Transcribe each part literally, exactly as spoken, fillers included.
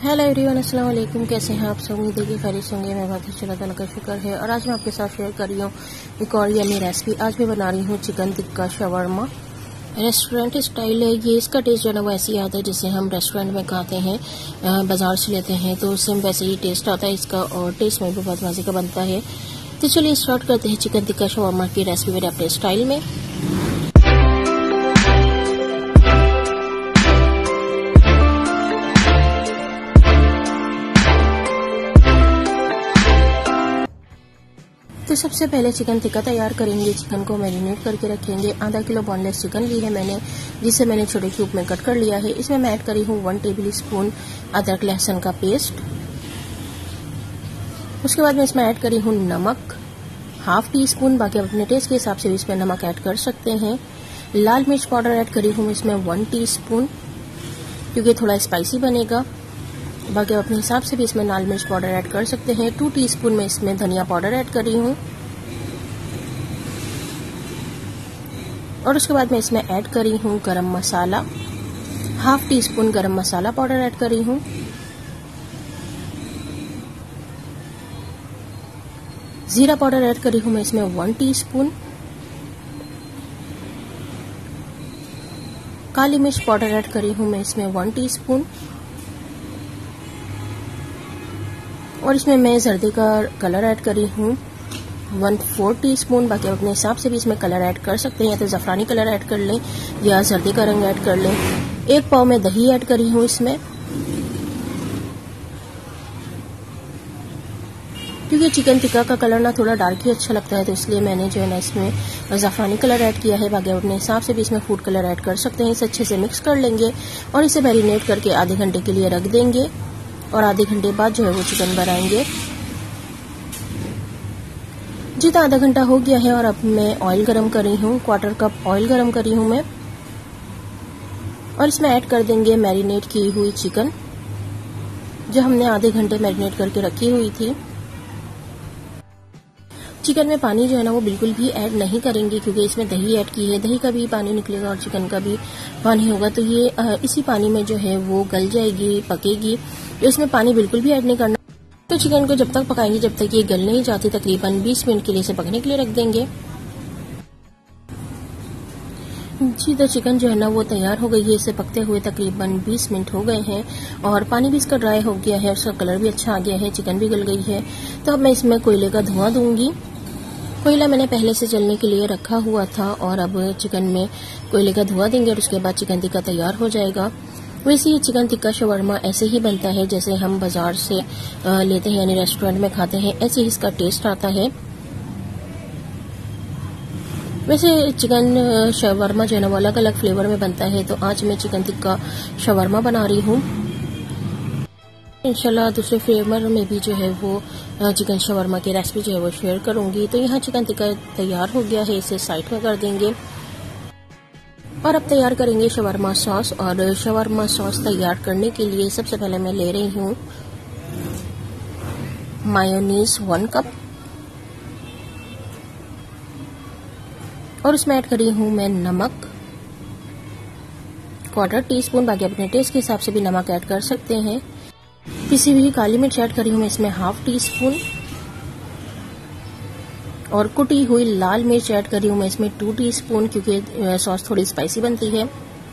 Hello everyone, अस्सलाम वालेकुम। कैसे हैं आप सब? उम्मीद है कि खैरियत होंगे। मैं बहुत अच्छा अल्लाह का शुक्र है। और आज मैं आपके साथ शेयर कर रही हूँ एक और यम्मी रेसिपी। आज मैं बना रही हूँ chicken tikka shawarma. Restaurant style है ये। इसका टेस्ट जो है ना वो ऐसे ही आता है जैसे हम रेस्टोरेंट में खाते हैं, बाजार से लेते हैं, तो सेम वैसे ही टेस्ट आता है इसका और टेस्ट में भी बहुत मजे का बनता है। तो चलिए स्टार्ट करते हैं चिकन टिक्का शवरमा की रेसिपी मेरे अपने स्टाइल में। तो सबसे पहले चिकन टिक्का तैयार करेंगे। चिकन को मैरिनेट करके रखेंगे। आधा किलो बोनलेस चिकन ली है मैंने, जिसे मैंने छोटे क्यूब में कट कर लिया है। इसमें मैं ऐड करी हूँ वन टेबल स्पून अदरक लहसुन का पेस्ट। उसके बाद मैं इसमें ऐड करी हूँ नमक हाफ टी स्पून। बाकी अपने टेस्ट के हिसाब से भी इसमें नमक ऐड कर सकते हैं। लाल मिर्च पाउडर ऐड करी हूँ इसमें वन टी स्पून, क्योंकि थोड़ा स्पाइसी बनेगा। बाकी अपने हिसाब से भी इसमें लाल मिर्च पाउडर ऐड कर सकते हैं। टू टीस्पून में इसमें धनिया पाउडर ऐड करी हूँ। और उसके बाद मैं इसमें ऐड करी हूँ गरम मसाला, हाफ टी स्पून गरम मसाला पाउडर ऐड करी हूँ। जीरा पाउडर ऐड करी हूँ मैं इसमें वन टीस्पून। काली मिर्च पाउडर ऐड करी हूँ मैं इसमें वन टीस्पून। और इसमें मैं जर्दे का कलर ऐड करी हूँ वन फोर टी स्पून। बाकी अपने हिसाब से भी इसमें कलर ऐड कर सकते हैं, या तो जफरानी कलर ऐड कर लें या जर्दे का रंग ऐड कर लें। एक पाव में दही ऐड करी हूँ इसमें, क्योंकि चिकन टिक्का का कलर ना थोड़ा डार्क ही अच्छा लगता है, तो इसलिए मैंने जो है ना इसमें जफरानी कलर ऐड किया है। बाकी अपने हिसाब से भी इसमें फूड कलर ऐड कर सकते हैं। इसे अच्छे से मिक्स कर लेंगे और इसे मैरिनेट करके आधे घंटे के लिए रख देंगे। और आधे घंटे बाद जो है वो चिकन बनाएंगे। जितना आधा घंटा हो गया है और अब मैं ऑयल गरम करी हूँ, क्वार्टर कप ऑयल गरम करी हूँ मैं। और इसमें ऐड कर देंगे मैरिनेट की हुई चिकन, जो हमने आधे घंटे मैरिनेट करके रखी हुई थी। चिकन में पानी जो है ना वो बिल्कुल भी ऐड नहीं करेंगे, क्योंकि इसमें दही ऐड की है। दही का भी पानी निकलेगा और चिकन का भी पानी होगा, तो ये इसी पानी में जो है वो गल जाएगी, पकेगी। तो इसमें पानी बिल्कुल भी ऐड नहीं करना। तो चिकन को जब तक पकाएंगे जब तक ये गल नहीं जाती, तकरीबन बीस मिनट के लिए इसे पकने के लिए रख देंगे। जी तो चिकन जो है ना वो तैयार हो गई है। इसे पकते हुए तकरीबन बीस मिनट हो गए हैं और पानी भी इसका ड्राई हो गया है, उसका कलर भी अच्छा आ गया है, चिकन भी गल गई है। तो अब मैं इसमें कोयले का धुआं दूंगी। कोयला मैंने पहले से जलने के लिए रखा हुआ था और अब चिकन में कोयले का धुआं देंगे और उसके बाद चिकन टिक्का तैयार हो जाएगा। वैसे ये चिकन टिक्का शवरमा ऐसे ही बनता है जैसे हम बाजार से लेते हैं, यानी रेस्टोरेंट में खाते हैं, ऐसे ही इसका टेस्ट आता है। वैसे चिकन शवरमा जो है ना वो अलग अलग फ्लेवर में बनता है, तो आज मैं चिकन टिक्का शवरमा बना रही हूँ। इंशाल्लाह दूसरे फ्लेवर में भी जो है वो चिकन शवरमा की रेसिपी जो है वो शेयर करूंगी। तो यहाँ चिकन टिक्का तैयार हो गया है, इसे साइड में कर देंगे। और अब तैयार करेंगे शवरमा सॉस। और शवरमा सॉस तैयार करने के लिए सबसे पहले मैं ले रही हूँ मायोनीज वन कप, और उसमें ऐड करी हूँ मैं नमक क्वार्टर टी स्पून। बाकी अपने टेस्ट के हिसाब से भी नमक ऐड कर सकते हैं। पिसी हुई काली मिर्च ऐड करी हूँ मैं इसमें हाफ टी स्पून। और कुटी हुई लाल मिर्च ऐड करी हूँ मैं इसमें टू टीस्पून, क्योंकि सॉस थोड़ी स्पाइसी बनती है।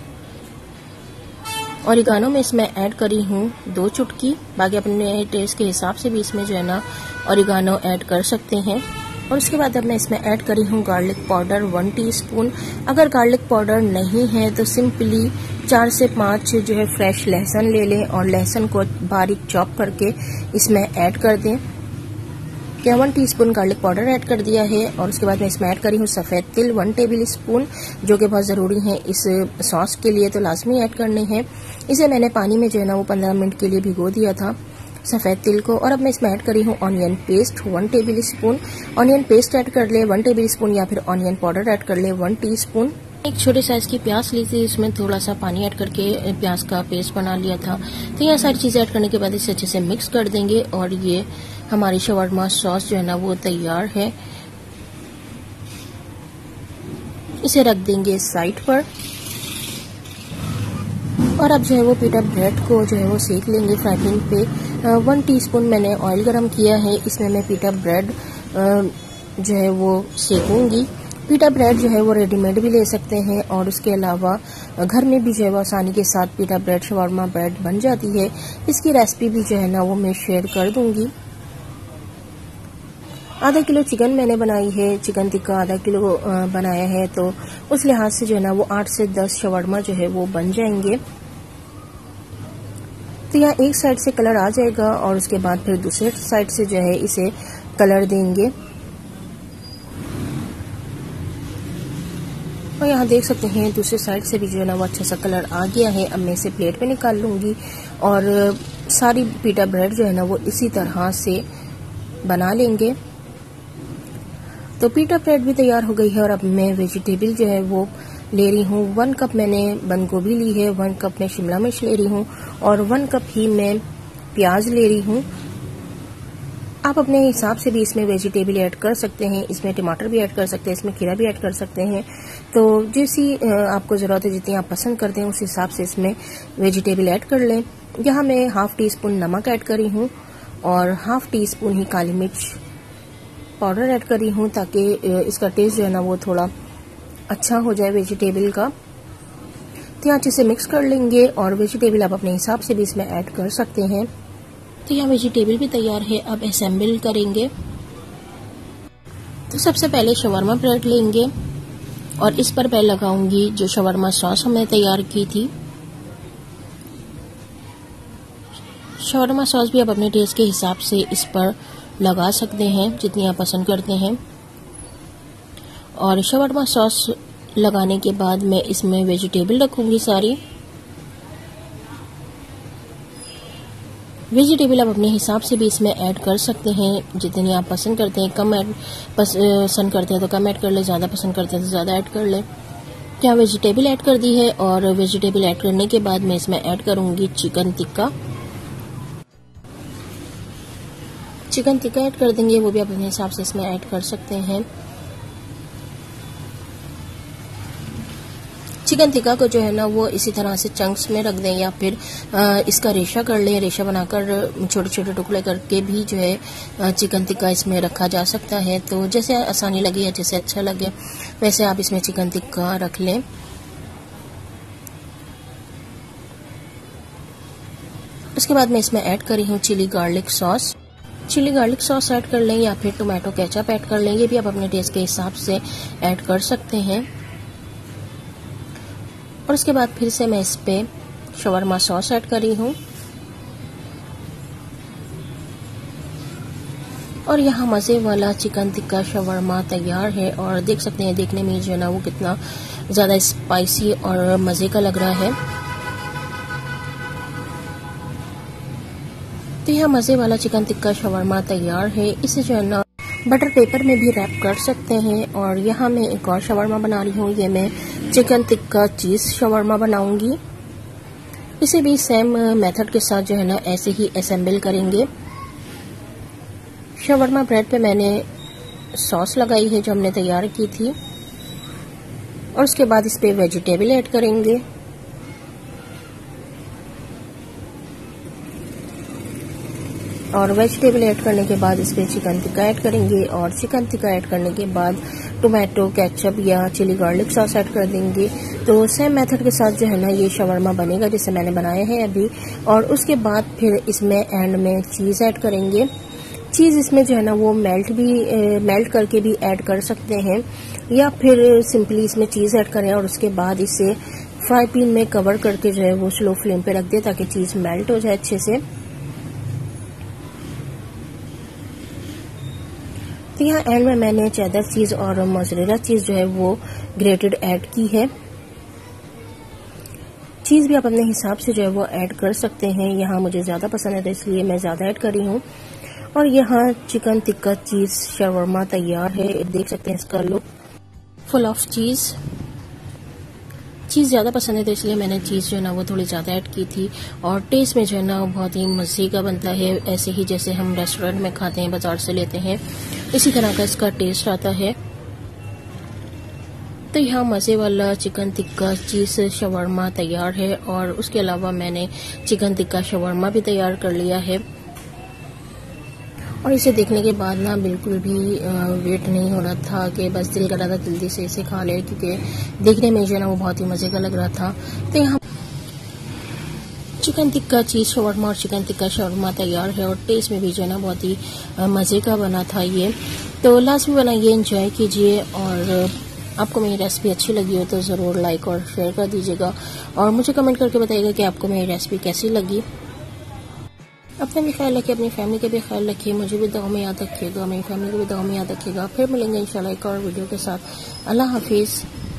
ओरिगानो में इसमें ऐड करी हूँ दो चुटकी। बाकी अपने टेस्ट के हिसाब से भी इसमें जो है ना ओरिगानो ऐड कर सकते हैं। और उसके बाद अब मैं इसमें ऐड करी हूँ गार्लिक पाउडर वन टीस्पून। अगर गार्लिक पाउडर नहीं है तो सिंपली चार से पांच जो है फ्रेश लहसुन ले लें और लहसुन को बारीक चॉप करके इसमें ऐड कर दें। क्या one teaspoon garlic powder add कर दिया है। और उसके बाद मैं इसमें ऐड करी हूँ सफेद तिल वन टेबल स्पून, जो कि बहुत जरूरी है इस सॉस के लिए, तो लाजमी ऐड करने हैं। इसे मैंने पानी में जो है ना वो पंद्रह मिनट के लिए भिगो दिया था सफेद तिल को। और अब मैं इसमें ऐड करी हूँ onion paste one tablespoon. Onion paste add कर ले वन टेबल स्पून, या फिर ऑनियन पाउडर ऐड कर ले वन टी स्पून। एक छोटे साइज की प्याज ली थी, इसमें थोड़ा सा पानी ऐड करके प्याज का पेस्ट बना लिया था। तो यह सारी चीजें ऐड करने के बाद इसे अच्छे से मिक्स कर देंगे और ये हमारी शवरमा सॉस जो है ना वो तैयार है। इसे रख देंगे साइड पर। और अब जो है वो पीटा ब्रेड को जो है वो सेक लेंगे फ्राई पैन पे। वन टीस्पून मैंने ऑयल गरम किया है, इसमें मैं पीटा ब्रेड जो है वो सेकूंगी। पीटा ब्रेड जो है वो रेडीमेड भी ले सकते हैं और उसके अलावा घर में भी जो है वो आसानी के साथ पीटा ब्रेड शवारमा ब्रेड बन जाती है। इसकी रेसिपी भी जो है ना वो मैं शेयर कर दूंगी। आधा किलो चिकन मैंने बनाई है, चिकन टिक्का आधा किलो बनाया है, तो उस लिहाज से जो है ना वो आठ से दस शवारमा जो है वो बन जाएंगे। तो यहाँ एक साइड से कलर आ जाएगा और उसके बाद फिर दूसरे साइड से जो है इसे कलर देंगे। और यहाँ देख सकते हैं दूसरे साइड से भी जो है ना वो अच्छा सा कलर आ गया है। अब मैं इसे प्लेट पे निकाल लूंगी और सारी पीटा ब्रेड जो है ना वो इसी तरह से बना लेंगे। तो पीटा ब्रेड भी तैयार हो गई है और अब मैं वेजिटेबल जो है वो ले रही हूँ। वन कप मैंने बंद गोभी ली है, वन कप मैं शिमला मिर्च ले रही हूँ और वन कप ही मैं प्याज ले रही हूँ। आप अपने हिसाब से भी इसमें वेजिटेबल ऐड कर सकते हैं, इसमें टमाटर भी ऐड कर सकते हैं, इसमें खीरा भी ऐड कर सकते हैं। तो जैसी आपको ज़रूरत है, जितनी आप पसंद करते हैं उस हिसाब से इसमें वेजिटेबल ऐड कर लें। यहाँ मैं हाफ टी स्पून नमक ऐड करी हूँ और हाफ टी स्पून ही काली मिर्च पाउडर ऐड करी हूँ ताकि इसका टेस्ट जो है ना वो थोड़ा अच्छा हो जाए वेजिटेबल का। तो यहाँ अच्छे से मिक्स कर लेंगे और वेजिटेबल आप अपने हिसाब से भी इसमें ऐड कर सकते हैं। तो यहाँ वेजिटेबल भी तैयार है, अब असेंबल करेंगे। तो सबसे पहले शवारमा ब्रेड लेंगे और इस पर मैं लगाऊंगी जो शवारमा सॉस हमने तैयार की थी। शवारमा सॉस भी आप अपने टेस्ट के हिसाब से इस पर लगा सकते हैं जितनी आप पसंद करते हैं। और शवारमा सॉस लगाने के बाद मैं इसमें वेजिटेबल रखूंगी सारी। वेजिटेबल आप अपने हिसाब से भी इसमें ऐड कर सकते हैं, जितनी आप पसंद करते हैं। कम ऐड पसंद करते हैं तो कम ऐड कर ले, ज़्यादा पसंद करते हैं तो ज़्यादा ऐड कर ले। क्या वेजिटेबल ऐड कर दी है और वेजिटेबल ऐड करने के बाद मैं इसमें ऐड करूंगी chicken tikka. Chicken tikka add कर देंगे, वो भी आप अपने हिसाब से इसमें ऐड कर सकते हैं। चिकन टिक्का को जो है ना वो इसी तरह से चंक्स में रख दें या फिर इसका रेशा कर लें। रेशा बनाकर छोटे छोटे टुकड़े करके भी जो है चिकन टिक्का इसमें रखा जा सकता है। तो जैसे आसानी लगे या जैसे अच्छा लगे वैसे आप इसमें चिकन टिक्का रख लें। उसके बाद मैं इसमें ऐड करी हूँ chilli garlic sauce. Chilli garlic sauce add कर लें या फिर टोमेटो केचप ऐड कर लें, ये भी आप अपने टेस्ट के हिसाब से ऐड कर सकते हैं। और उसके बाद फिर से मैं इस पे शवारमा सॉस ऐड करी हूँ और यहाँ मज़े वाला चिकन टिक्का शवारमा तैयार है। और देख सकते हैं देखने में जो है ना वो कितना ज़्यादा स्पाइसी और मज़े का लग रहा है। तो यह मज़े वाला चिकन टिक्का शवारमा तैयार है। इसे जो है ना बटर पेपर में भी रैप कर सकते हैं। और यहाँ मैं एक और शवारमा बना रही हूँ, ये मैं चिकन टिक्का चीज़ शवारमा बनाऊंगी। इसे भी सेम मेथड के साथ जो है ना ऐसे ही असेंबल करेंगे। शवारमा ब्रेड पे मैंने सॉस लगाई है जो हमने तैयार की थी और उसके बाद इस पे वेजिटेबल ऐड करेंगे। और वेजिटेबल ऐड करने के बाद इस पे चिकन टिक्का ऐड करेंगे और चिकन टिक्का ऐड करने के बाद टोमेटो केचप या चिली गार्लिक सॉस ऐड कर देंगे। तो सेम मेथड के साथ जो है ना ये शवारमा बनेगा जैसे मैंने बनाया है अभी। और उसके बाद फिर इसमें एंड में चीज़ ऐड करेंगे। चीज़ इसमें जो है ना वो मेल्ट भी ए, मेल्ट करके भी ऐड कर सकते हैं या फिर सिंपली इसमें चीज़ ऐड करें और उसके बाद इसे फ्राई पैन में कवर करके जो है वो स्लो फ्लेम पे रख दें ताकि चीज़ मेल्ट हो जाए अच्छे से। तो यहाँ एंड में मैंने चेडर चीज़ और मोज़रेला चीज़ जो है वो ग्रेटेड ऐड की है। चीज़ भी आप अपने हिसाब से जो है वो ऐड कर सकते हैं। यहाँ मुझे ज़्यादा पसंद है तो इसलिए मैं ज़्यादा ऐड कर रही हूँ। और यहाँ चिकन टिक्का चीज़ शवारमा तैयार है। देख सकते हैं इसका look full of cheese. Cheese ज़्यादा पसंद है तो इसलिए मैंने चीज़ जो है ना वो थोड़ी ज़्यादा ऐड की थी। और टेस्ट में जो है ना बहुत ही मज़े का बनता है, ऐसे ही जैसे हम रेस्टोरेंट में खाते हैं, बाजार से लेते हैं, इसी तरह का इसका टेस्ट आता है। तो यहाँ मज़े वाला चिकन टिक्का चीज़ शवरमा तैयार है और उसके अलावा मैंने चिकन टिक्का शवरमा भी तैयार कर लिया है। और इसे देखने के बाद ना बिल्कुल भी वेट नहीं हो रहा था कि बस दिल कर रहा था जल्दी से इसे खा ले, क्योंकि देखने में जो है ना वो बहुत ही मज़े का लग रहा था। तो यहाँ चिकन टिक्का चीज़ शवरमा और चिकन टिक्का शवरमा तैयार है और टेस्ट में भी जो है ना बहुत ही मज़े का बना था ये। तो लास्ट में बनाइए, एंजॉय कीजिए और आपको मेरी रेसिपी अच्छी लगी हो तो ज़रूर लाइक और शेयर कर दीजिएगा और मुझे कमेंट करके बताइएगा कि आपको मेरी रेसिपी कैसी लगी। अपना भी ख्याल रखिए, अपनी फैमिली का भी ख्याल रखिए, मुझे भी दुआ में याद रखिएगा, मेरी फैमिली को भी दुआ में याद रखिएगा। फिर मिलेंगे इंशाल्लाह एक और वीडियो के साथ। अल्लाह हाफिज़।